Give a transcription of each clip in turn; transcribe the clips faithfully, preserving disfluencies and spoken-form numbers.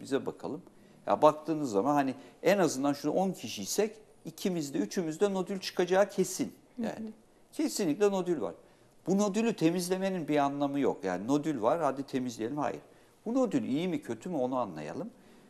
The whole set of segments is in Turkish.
bize bakalım. Ya baktığınız zaman hani en azından şurada on kişiysek ikimizde, üçümüzde nodül çıkacağı kesin. Yani hı hı. Kesinlikle nodül var. Bu nodülü temizlemenin bir anlamı yok. Yani nodül var, hadi temizleyelim. Hayır. Bu nodül iyi mi kötü mü onu anlayalım.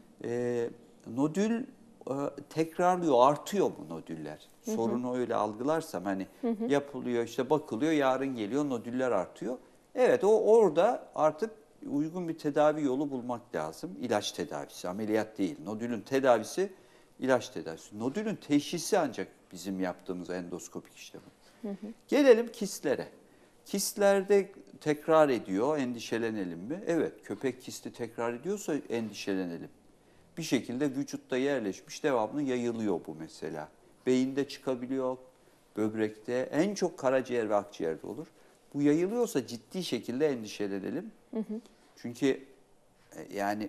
Ee, nodül e, tekrarlıyor, artıyor bu nodüller. Hı hı. Sorunu öyle algılarsam hani hı hı. yapılıyor, işte bakılıyor, yarın geliyor, nodüller artıyor. Evet, o orada artık uygun bir tedavi yolu bulmak lazım. İlaç tedavisi, ameliyat değil. Nodülün tedavisi ilaç tedavisi. Nodülün teşhisi ancak bizim yaptığımız endoskopik işlem. Hı hı. Gelelim kistlere. Kistlerde tekrar ediyor, endişelenelim mi? Evet, köpek kisti tekrar ediyorsa endişelenelim. Bir şekilde vücutta yerleşmiş, devamlı yayılıyor bu mesela. Beyinde çıkabiliyor, böbrekte, en çok karaciğer ve akciğerde olur. Bu yayılıyorsa ciddi şekilde endişelenelim. Hı hı. Çünkü yani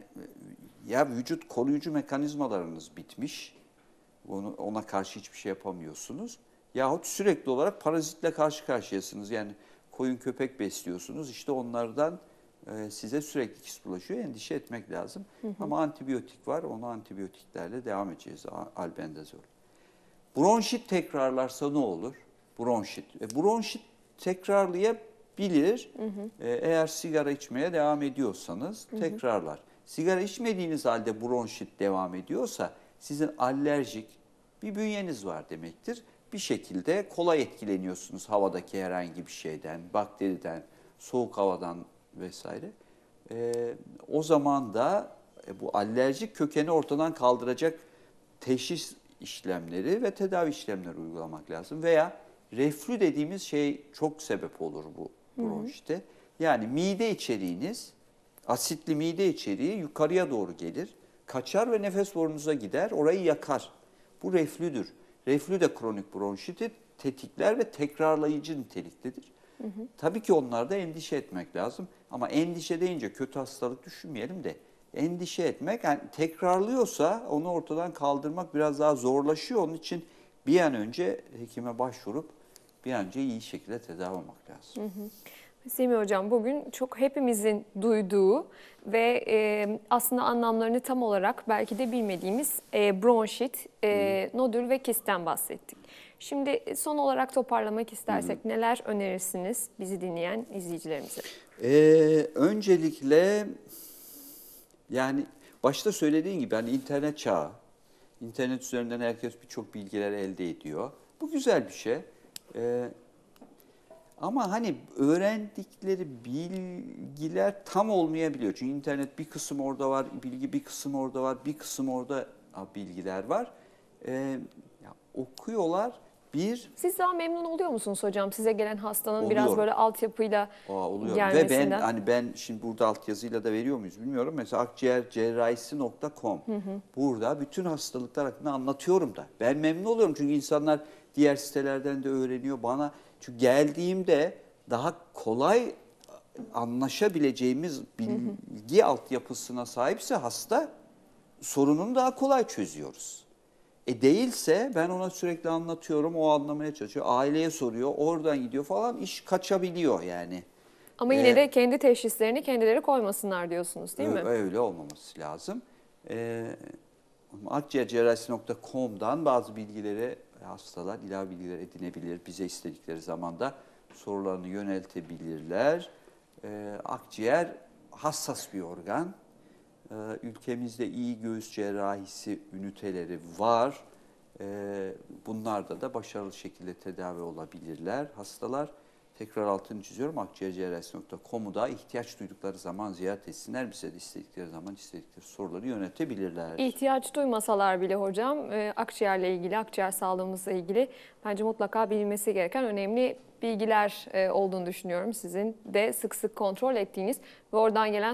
ya vücut koruyucu mekanizmalarınız bitmiş, onu, ona karşı hiçbir şey yapamıyorsunuz. Yahut sürekli olarak parazitle karşı karşıyasınız. Yani koyun köpek besliyorsunuz, işte onlardan e, size sürekli kist bulaşıyor, endişe etmek lazım. Hı hı. Ama antibiyotik var, onu antibiyotiklerle devam edeceğiz, albendazol. Bronşit tekrarlarsa ne olur? Bronşit. E, bronşit tekrarlayabilir. Hı hı. E, eğer sigara içmeye devam ediyorsanız hı hı. tekrarlar. Sigara içmediğiniz halde bronşit devam ediyorsa sizin alerjik bir bünyeniz var demektir. Bir şekilde kolay etkileniyorsunuz havadaki herhangi bir şeyden, bakteriden, soğuk havadan vesaire. E, o zaman da e, bu alerjik kökeni ortadan kaldıracak teşhis işlemleri ve tedavi işlemleri uygulamak lazım. Veya reflü dediğimiz şey çok sebep olur bu bronşite. Yani mide içeriğiniz, asitli mide içeriği yukarıya doğru gelir, kaçar ve nefes borunuza gider, orayı yakar. Bu reflüdür. Reflü de kronik bronşiti tetikler ve tekrarlayıcı niteliktedir. Hı hı. Tabii ki onlarda endişe etmek lazım. Ama endişe deyince kötü hastalık düşünmeyelim de endişe etmek, yani tekrarlıyorsa onu ortadan kaldırmak biraz daha zorlaşıyor. Onun için bir an önce hekime başvurup bir an önce iyi şekilde tedavi olmak lazım. Hı hı. Semih Hocam, bugün çok hepimizin duyduğu ve e, aslında anlamlarını tam olarak belki de bilmediğimiz e, bronşit, e, nodül ve kistten bahsettik. Şimdi son olarak toparlamak istersek hı hı. neler önerirsiniz bizi dinleyen izleyicilerimize? Ee, öncelikle yani başta söylediğin gibi hani internet çağı, internet üzerinden herkes birçok bilgiler elde ediyor. Bu güzel bir şey. Ee, Ama hani öğrendikleri bilgiler tam olmayabiliyor. Çünkü internet bir kısım orada var, bilgi bir kısım orada var, bir kısım orada bilgiler var. Ee, ya okuyorlar. Bir, Siz daha memnun oluyor musunuz hocam? Size gelen hastanın oluyorum. Biraz böyle altyapıyla Aa, oluyorum. gelmesinden. Ve ben hani ben şimdi burada altyazıyla da veriyor muyuz bilmiyorum. Mesela akciğercerrahisi nokta com. Burada bütün hastalıklar hakkında anlatıyorum da. Ben memnun oluyorum çünkü insanlar diğer sitelerden de öğreniyor bana. Çünkü geldiğimde daha kolay anlaşabileceğimiz bilgi altyapısına sahipse hasta sorununu daha kolay çözüyoruz. E değilse ben ona sürekli anlatıyorum, o anlamaya çalışıyor. Aileye soruyor, oradan gidiyor falan, iş kaçabiliyor yani. Ama yine ee, de kendi teşhislerini kendileri koymasınlar diyorsunuz değil mi? Öyle olmaması lazım. Ee, akciğercerrahisi nokta com'dan bazı bilgileri hastalar ilave bilgiler edinebilir. Bize istedikleri zaman da sorularını yöneltebilirler. Ee, akciğer hassas bir organ. Ee, ülkemizde iyi göğüs cerrahisi üniteleri var. Ee, bunlarda da başarılı şekilde tedavi olabilirler hastalar. Tekrar altını çiziyorum, akciğercerrahisi nokta com'u da ihtiyaç duydukları zaman ziyaret etsinler. Bize de istedikleri zaman istedikleri soruları yönetebilirler. İhtiyaç duymasalar bile hocam e, akciğerle ilgili, akciğer sağlığımızla ilgili bence mutlaka bilinmesi gereken önemli bilgiler e, olduğunu düşünüyorum. Sizin de sık sık kontrol ettiğiniz ve oradan gelen